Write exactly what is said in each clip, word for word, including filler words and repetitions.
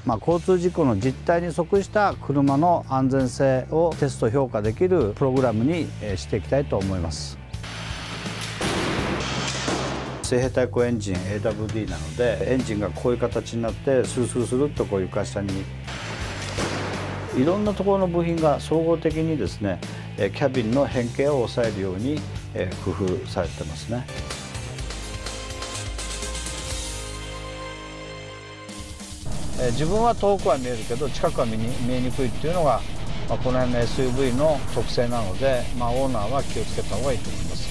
まあ、交通事故の実態に即した車の安全性をテスト評価できるプログラムにしていきたいと思います。水平対向エンジン エーダブリューディー なので、エンジンがこういう形になってスルスルスルっとこう床下にいろんなところの部品が総合的にですね、キャビンの変形を抑えるように工夫されてますね。自分は遠くは見えるけど近くは見えにくいっていうのが、まあ、この辺の エスユーブイ の特性なので、まあ、オーナーは気をつけた方がいいと思います。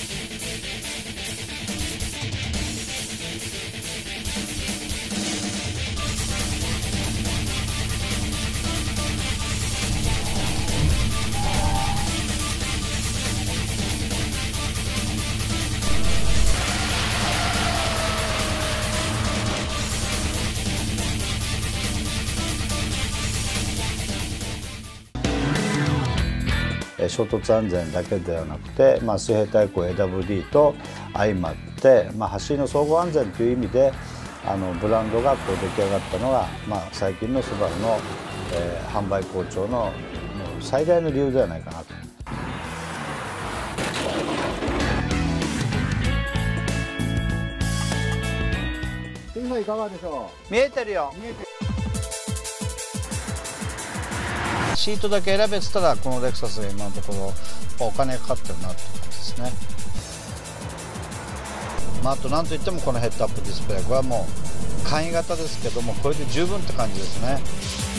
衝突安全だけではなくて、まあ、水平対向 エーダブリューディー と相まって、まあ、走りの総合安全という意味であのブランドがこう出来上がったのが、まあ、最近のスバルの、えー、販売好調の最大の理由ではないかなと。 天さんいかがでしょう。見えてるよ。 見えてる。 シートだけ選べてたらこのレクサスが今のところお金かかってるなってことですね。まあ、あと何といってもこのヘッドアップディスプレイ、これはもう簡易型ですけどもこれで十分って感じですね。